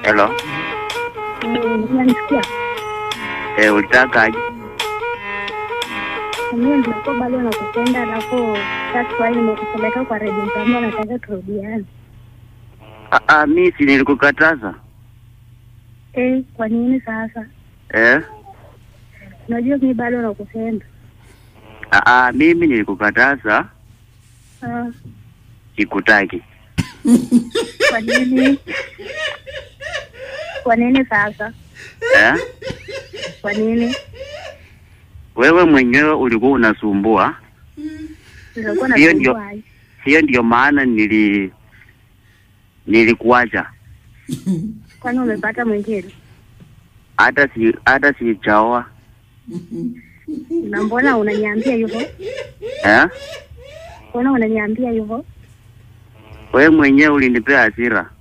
Hello. Unanisikia? Ulitaka aje? Mimi ndio bado nakupenda, alafu that's why nimekupeleka kwa redio kama nataka turudiane. Mimi si nilikukataza. Kwa nini sasa? Unajua mimi bado nakupenda. Mimi nilikukataza. Sikutaki. Kwa nini? Kwa nini sasa? Kwa nini? Wewe mwenyewe ulikuwa unasumbua. Nilikuwa nasumbua. Hiyo ndio maana nilikuacha. Kwani umepata mwingine? Hata sijaoa. Na mbona unaniambia hivyo? Mbona unaniambia hivyo? Wewe mwenyewe ulinipea hasira.